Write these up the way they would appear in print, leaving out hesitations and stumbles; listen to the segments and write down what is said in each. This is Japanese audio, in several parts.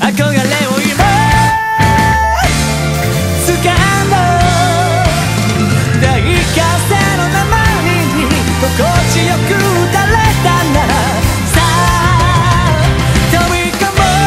憧れを今掴んだ大風の名前に心地よく打たれたならさあ飛び込もう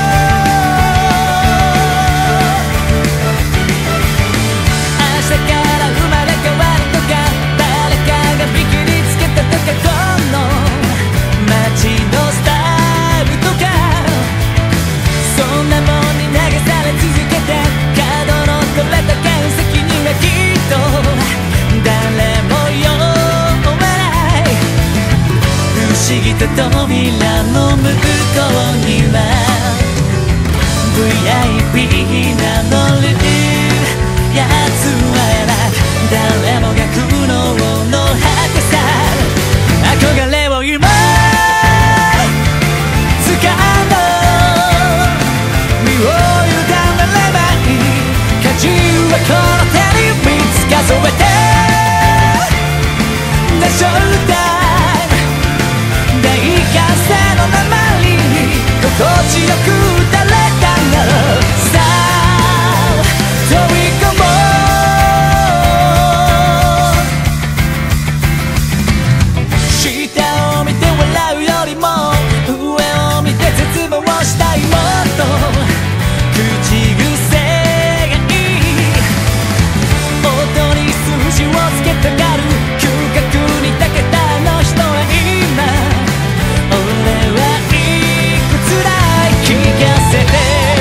明日から生まれ変わるとか誰かがビキにつけたとかこの街のスタイルとかそんなもんに流され続けて角の取れた原石にはきっと誰も読めない不思議と扉の向こうには VIP 名乗るやつは誰もが苦悩の果てさ憧れを今掴んだ身を委ねればいい価値はこの手に3つ数えてThe Showtime 大歓声の名前に心地よく打たれたならさあ飛び込もう下を見て笑うよりも上を見て絶望したいもっと口癖がいい音に数字をつけたがる嗅覚に長けたあの人は今俺はいくつだい聞かせて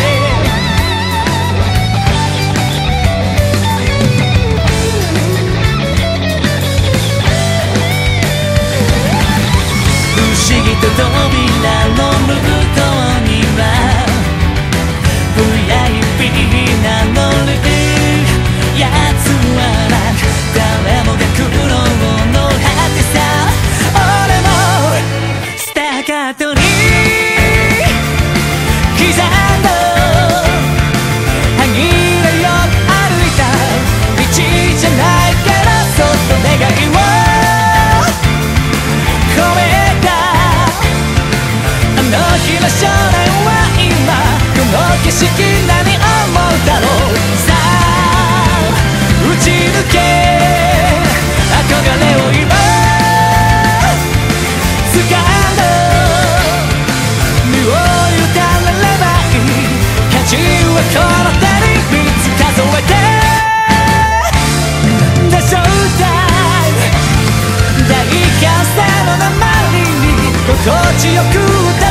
不思議と扉の向こうには VIP 名乗るやつは誰もが苦悩の果てさ俺もスターカートに刻んだ歯切れよく歩いた道じゃないからそっと願いを込めたあの日の少年は今この景色何思うだろうさあ打ち抜け憧れを今掴んだ身を委ねればいい価値はこの手に3つ数えて The Showtime 大歓声の名前に心地よく歌